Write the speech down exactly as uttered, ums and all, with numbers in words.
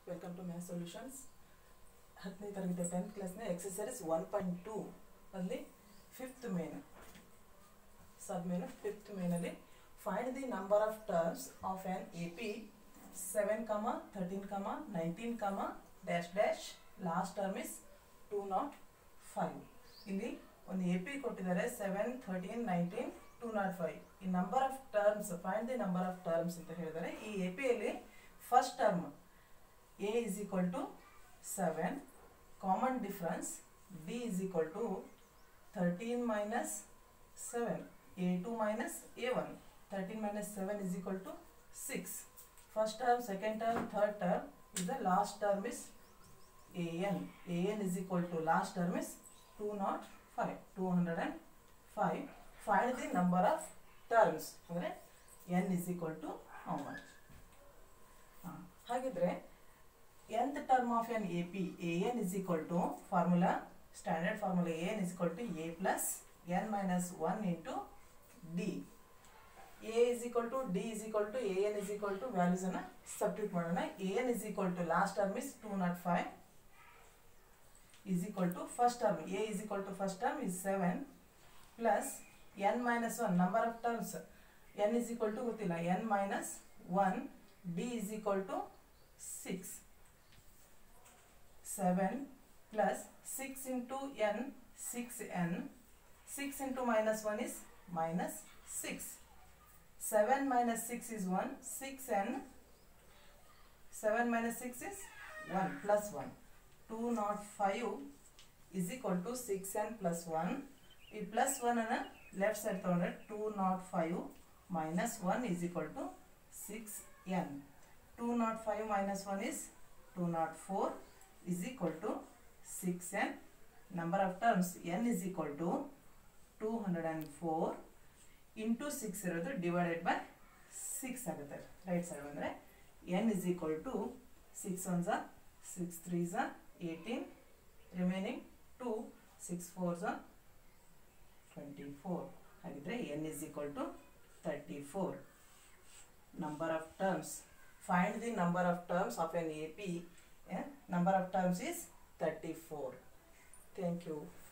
Welcome to math solutions. ಹತ್ತನೇ ತರಗತಿ tenth ಕ್ಲಾಸ್ನ ಎಕ್ಸಸೈಸ್ ಒನ್ ಪಾಯಿಂಟ್ ಟೂ ಅಲ್ಲಿ fifth main sub main fifth ಮೇನಲ್ಲಿ find the number of terms of an A P seven comma thirteen comma nineteen comma dash dash last term is two nought five. ಇಲ್ಲಿ ಒಂದು A P ಕೊಟ್ಟಿದ್ದಾರೆ seven thirteen nineteen two nought five. ಈ number of terms find the number of terms ಅಂತ ಹೇಳಿದರೆ ಈ A ಪಿಯಲ್ಲಿ first term a is equal to seven, common difference d is equal to thirteen minus seven, a two minus a one, thirteen minus seven is equal to six. First term, second term, third term is the last term is an. An is equal to last term is two hundred five, two hundred five. Find the number of terms. ಅಂದರೆ n is equal to how much? ಹಾಗಿದ್ರೆ nth term of an A P, an is equal to formula, standard formula an is equal to a plus n minus one into d. a is equal to d is equal to an is equal to values ಅನ್ನು substitute ಮಾಡೋಣ. an is equal to last term is two hundred five is equal to first term a is equal to first term is seven plus n minus one number of terms n is equal to ಗೊತ್ತಿಲ್ಲ n minus one, d is equal to six. seven plus six into n, six n, six into minus one is minus six. seven minus six is one, six n, seven minus six is one plus one. two hundred five is equal to six n plus one. ಈ plus one ಅನ್ನು left side ತಗೊಂಡ್ರೆ two hundred five minus one is equal to six n. two hundred five minus one is two hundred four is equal to six n. Number of terms n is equal to two hundred four into six ಇರೋದು divided by six ಆಗುತ್ತೆ. Right side ಬಂದರೆ n is equal to six ones are six threes are eighteen, remaining two, six fours are twenty-four. ಹಾಗಿದ್ರೆ n is equal to thirty-four. Number of terms. Find the number of terms of an A P. Yeah? Number of terms is thirty-four. Thank you.